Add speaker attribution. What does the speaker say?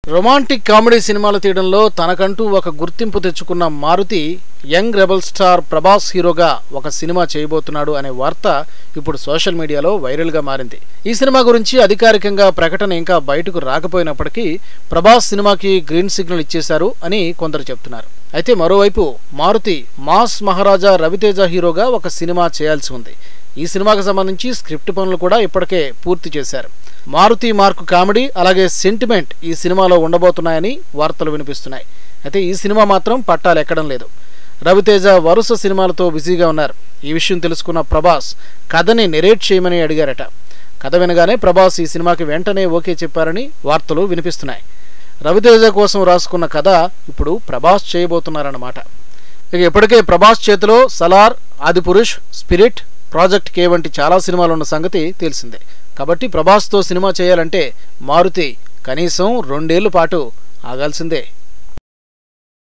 Speaker 1: Romantic comedy సినిమాలు తీయడంలో తనకంటూ ఒక గుర్తింపు తెచ్చుకున్న Maruthi young rebel star Prabhas హీరోగా ఒక సినిమా చేయబోతున్నాడు అనే వార్త ఇప్పుడు సోషల్ మీడియాలో వైరల్గా మారింది. ఈ సినిమా గురించి అధికారికంగా ప్రకటన ఇంకా బయటకు రాకపోయినప్పటికీ ప్రభాస్ సినిమాకి గ్రీన్ సిగ్నల్ ఇచ్చేశారు అని కొందరు చెప్తున్నారు. అయితే మరోవైపు మారుతి మాస్ మహారాజా రవితేజ హీరోగా ఒక సినిమా చేయాల్సి ఉంది. ఈ సినిమాకు సంబంధించి స్క్రిప్ట్ పనులు కూడా ఇప్పటికే పూర్తి చేశారు. మారుతి మార్కు కామెడీ అలాగే సెంటిమెంట్ ఈ సినిమాలో ఉండబోతున్నాయని వార్తలు వినిపిస్తున్నాయి. అయితే ఈ సినిమా మాత్రం పట్టాలు ఎక్కడం లేదు. రవితేజ వరుస సినిమాలతో బిజీగా ఉన్నారు. ఈ విషయం తెలుసుకున్న ప్రభాస్ కథని నెరేట్ చేయమని అడిగారట. కథ వినగానే ప్రభాస్ ఈ సినిమాకి వెంటనే ఓకే చెప్పారని వార్తలు వినిపిస్తున్నాయి. రవితేజ కోసం రాసుకున్న కథ ఇప్పుడు ప్రభాస్ చేయబోతున్నారన్నమాట. ఇక ఇప్పటికే ప్రభాస్ చేతిలో Salaar, Adipurush, Spirit, project K వంటి చాలా సినిమాలు ఉన్న సంగతి తెలిసిందే. కాబట్టి ప్రభాస్తో సినిమా చేయాలంటే మారుతి కనీసం 2 ఏళ్ల పాటు ఆగాల్సిందే.